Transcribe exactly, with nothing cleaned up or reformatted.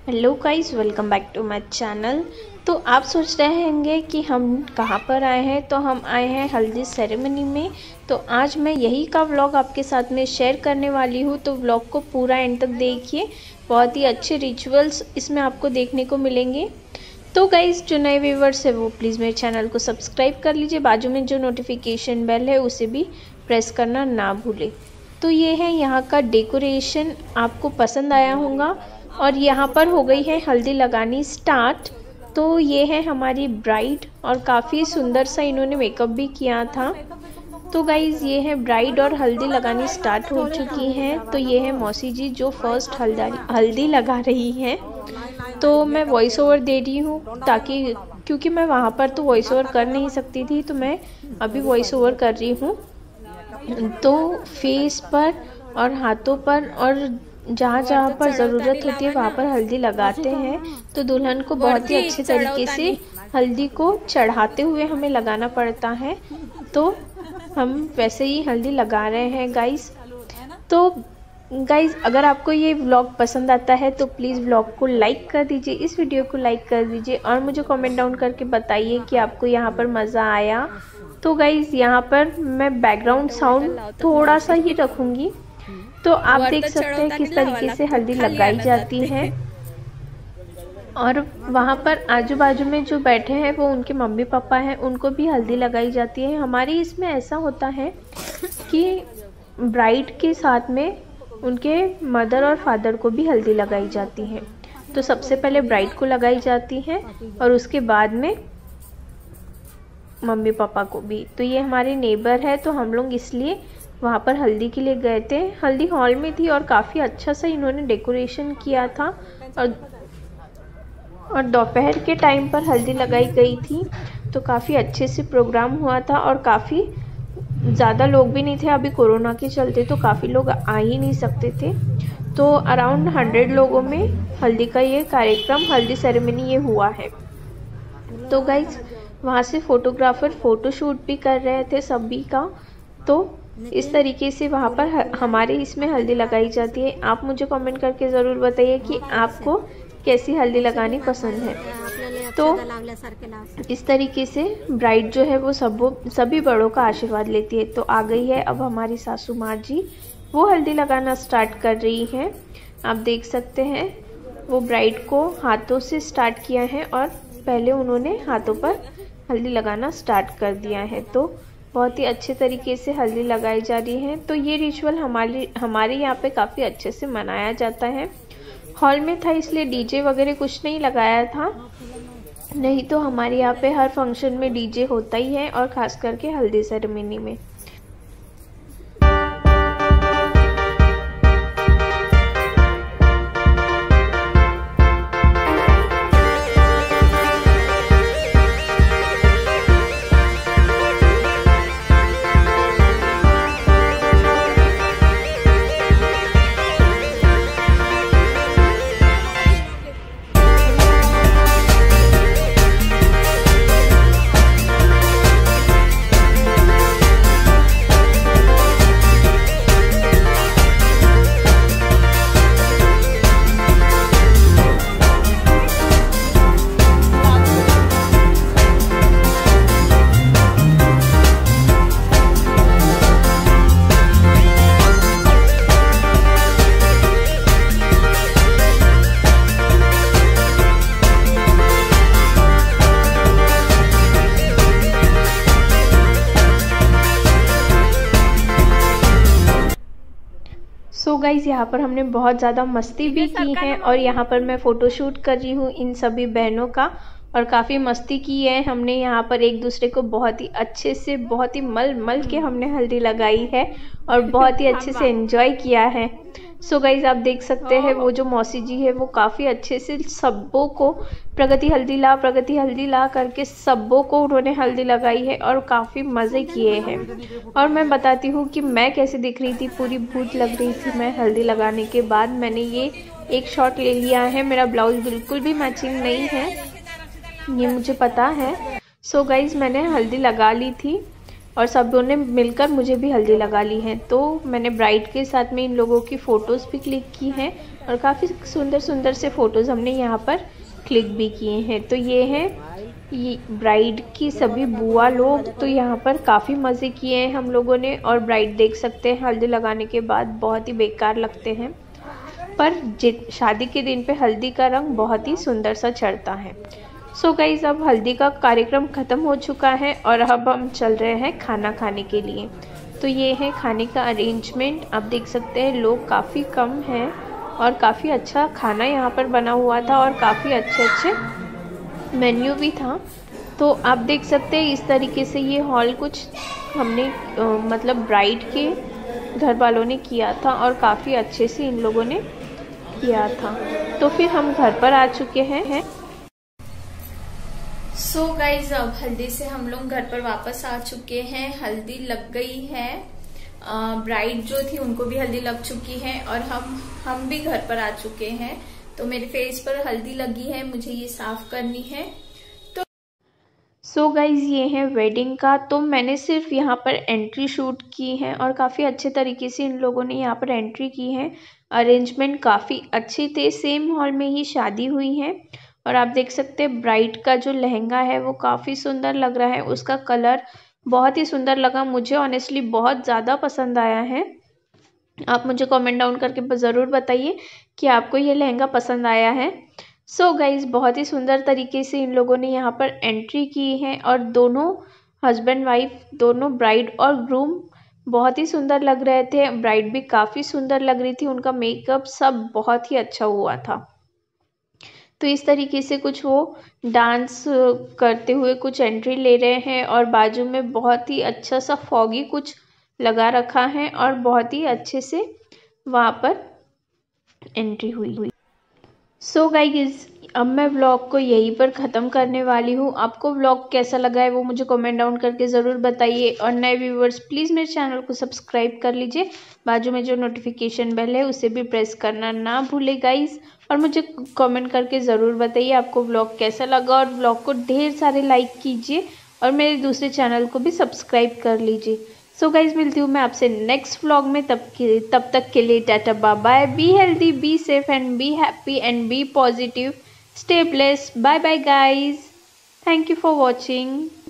Hello guys, welcome back to my channel. तो आप सोच रहे होंगे कि हम कहाँ पर आए हैं। तो हम आए हैं हल्दी सेरेमनी में। तो आज मैं यही का व्लॉग आपके साथ में शेयर करने वाली हूँ। तो व्लॉग को पूरा एंड तक देखिए, बहुत ही अच्छे रिचुअल्स इसमें आपको देखने को मिलेंगे। तो गाइस, जो नए व्यूवर्स है वो प्लीज़ मेरे चैनल को सब्सक्राइब कर लीजिए, बाजू में जो नोटिफिकेशन बेल है उसे भी प्रेस करना ना भूलें। तो ये है यहाँ का डेकोरेशन, आपको पसंद आया होगा। और यहाँ पर हो गई है हल्दी लगानी स्टार्ट। तो ये है हमारी ब्राइड और काफ़ी सुंदर सा इन्होंने मेकअप भी किया था। तो गाइज़, ये है ब्राइड और हल्दी लगानी स्टार्ट हो चुकी हैं। तो ये है मौसी जी जो फर्स्ट हल्दा हल्दी लगा रही हैं। तो मैं वॉइस ओवर दे रही हूँ ताकि, क्योंकि मैं वहाँ पर तो वॉइस ओवर कर नहीं सकती थी, तो मैं अभी वॉइस ओवर कर रही हूँ। तो फेस पर और हाथों पर और जहाँ जहाँ पर ज़रूरत होती है वहाँ पर हल्दी लगाते हैं। तो दुल्हन को बहुत ही अच्छे तरीके से हल्दी को चढ़ाते हुए हमें लगाना पड़ता है। तो हम वैसे ही हल्दी लगा रहे हैं गाइस। तो गाइस, अगर आपको ये व्लॉग पसंद आता है तो प्लीज़ व्लॉग को लाइक कर दीजिए, इस वीडियो को लाइक कर दीजिए और मुझे कमेंट डाउन करके बताइए कि आपको यहाँ पर मज़ा आया। तो गाइस, यहाँ पर मैं बैकग्राउंड साउंड थोड़ा सा ही रखूँगी। तो आप देख सकते हैं किस तरीके से हल्दी लगाई जाती है। और वहाँ पर आजू बाजू में जो बैठे हैं वो उनके मम्मी पापा हैं, उनको भी हल्दी लगाई जाती है। हमारे इसमें ऐसा होता है कि ब्राइड के साथ में उनके मदर और फादर को भी हल्दी लगाई जाती है। तो सबसे पहले ब्राइड को लगाई जाती है और उसके बाद में मम्मी पापा को भी। तो ये हमारे नेबर है, तो हम लोग इसलिए वहाँ पर हल्दी के लिए गए थे। हल्दी हॉल में थी और काफ़ी अच्छा सा इन्होंने डेकोरेशन किया था। और और दोपहर के टाइम पर हल्दी लगाई गई थी। तो काफ़ी अच्छे से प्रोग्राम हुआ था और काफ़ी ज़्यादा लोग भी नहीं थे, अभी कोरोना के चलते तो काफ़ी लोग आ ही नहीं सकते थे। तो अराउंड हंड्रेड लोगों में हल्दी का ये कार्यक्रम, हल्दी सेरेमनी ये हुआ है। तो गाइज, वहाँ से फोटोग्राफर फ़ोटोशूट भी कर रहे थे सभी का। तो इस तरीके से वहाँ पर हमारे इसमें हल्दी लगाई जाती है। आप मुझे कमेंट करके ज़रूर बताइए कि आपको कैसी हल्दी लगानी पसंद है। तो इस तरीके से ब्राइड जो है वो सब सभी बड़ों का आशीर्वाद लेती है। तो आ गई है अब हमारी सासू माँ जी, वो हल्दी लगाना स्टार्ट कर रही हैं। आप देख सकते हैं वो ब्राइड को हाथों से स्टार्ट किया है और पहले उन्होंने हाथों पर हल्दी लगाना स्टार्ट कर दिया है। तो बहुत ही अच्छे तरीके से हल्दी लगाई जा रही है। तो ये रिचुअल हमारे हमारे यहाँ पे काफ़ी अच्छे से मनाया जाता है। हॉल में था इसलिए डीजे वगैरह कुछ नहीं लगाया था, नहीं तो हमारे यहाँ पे हर फंक्शन में डीजे होता ही है और ख़ास करके हल्दी सेरेमनी में। सो गाइज़, यहाँ पर हमने बहुत ज़्यादा मस्ती भी की है और यहाँ पर मैं फ़ोटोशूट कर रही हूँ इन सभी बहनों का। और काफ़ी मस्ती की है हमने यहाँ पर, एक दूसरे को बहुत ही अच्छे से, बहुत ही मल मल के हमने हल्दी लगाई है और बहुत ही अच्छे से एंजॉय किया है। सो गाइज़, आप देख सकते हैं वो जो मौसी जी है वो काफ़ी अच्छे से सबों को प्रगति हल्दी ला प्रगति हल्दी ला करके सबों को उन्होंने हल्दी लगाई है और काफ़ी मज़े किए हैं। और मैं बताती हूँ कि मैं कैसे दिख रही थी, पूरी भूत लग रही थी मैं हल्दी लगाने के बाद। मैंने ये एक शॉट ले लिया है, मेरा ब्लाउज बिल्कुल भी मैचिंग नहीं है, ये मुझे पता है। सो गाइज़, मैंने हल्दी लगा ली थी और सबों ने मिलकर मुझे भी हल्दी लगा ली है। तो मैंने ब्राइड के साथ में इन लोगों की फ़ोटोज़ भी क्लिक की हैं और काफ़ी सुंदर सुंदर से फ़ोटोज़ हमने यहाँ पर क्लिक भी किए हैं। तो ये हैं ये ब्राइड की सभी बुआ लोग। तो यहाँ पर काफ़ी मज़े किए हैं हम लोगों ने। और ब्राइड देख सकते हैं हल्दी लगाने के बाद बहुत ही बेकार लगते हैं, पर शादी के दिन पे हल्दी का रंग बहुत ही सुंदर सा चढ़ता है। सो गाइस, अब हल्दी का कार्यक्रम ख़त्म हो चुका है और अब हम चल रहे हैं खाना खाने के लिए। तो ये है खाने का अरेंजमेंट। आप देख सकते हैं लोग काफ़ी कम हैं और काफ़ी अच्छा खाना यहाँ पर बना हुआ था और काफ़ी अच्छे अच्छे मेन्यू भी था। तो आप देख सकते हैं इस तरीके से ये हॉल कुछ हमने आ, मतलब ब्राइड के घर वालों ने किया था और काफ़ी अच्छे से इन लोगों ने किया था। तो फिर हम घर पर आ चुके हैं। सो so गाइज, अब हल्दी से हम लोग घर पर वापस आ चुके हैं। हल्दी लग गई है, ब्राइड जो थी उनको भी हल्दी लग चुकी है और हम हम भी घर पर आ चुके हैं। तो मेरे फेस पर हल्दी लगी है, मुझे ये साफ करनी है। तो सो so गाइज, ये है वेडिंग का। तो मैंने सिर्फ यहाँ पर एंट्री शूट की है और काफ़ी अच्छे तरीके से इन लोगों ने यहाँ पर एंट्री की है। अरेंजमेंट काफ़ी अच्छे थे, सेम हॉल में ही शादी हुई है। और आप देख सकते हैं ब्राइड का जो लहंगा है वो काफ़ी सुंदर लग रहा है, उसका कलर बहुत ही सुंदर लगा मुझे, ऑनेस्टली बहुत ज़्यादा पसंद आया है। आप मुझे कमेंट डाउन करके ज़रूर बताइए कि आपको ये लहंगा पसंद आया है। सो so गाइज़, बहुत ही सुंदर तरीके से इन लोगों ने यहाँ पर एंट्री की है और दोनों हस्बैंड वाइफ, दोनों ब्राइड और ग्रूम बहुत ही सुंदर लग रहे थे। ब्राइड भी काफ़ी सुंदर लग रही थी, उनका मेकअप सब बहुत ही अच्छा हुआ था। तो इस तरीके से कुछ वो डांस करते हुए कुछ एंट्री ले रहे हैं और बाजू में बहुत ही अच्छा सा फॉगी कुछ लगा रखा है और बहुत ही अच्छे से वहाँ पर एंट्री हुई हुई सो गाइस, अब मैं व्लॉग को यहीं पर ख़त्म करने वाली हूँ। आपको व्लॉग कैसा लगा है वो मुझे कमेंट डाउन करके ज़रूर बताइए। और नए व्यूवर्स प्लीज़ मेरे चैनल को सब्सक्राइब कर लीजिए, बाजू में जो नोटिफिकेशन बेल है उसे भी प्रेस करना ना भूले गाइस। और मुझे कमेंट करके ज़रूर बताइए आपको व्लॉग कैसा लगा और व्लॉग को ढेर सारे लाइक कीजिए और मेरे दूसरे चैनल को भी सब्सक्राइब कर लीजिए। सो गाइज, मिलती हूँ मैं आपसे नेक्स्ट व्लॉग में। तब के तब तक के लिए tata bye bye. Be healthy, be safe and be happy and be positive. Stay blessed. Bye bye guys. Thank you for watching.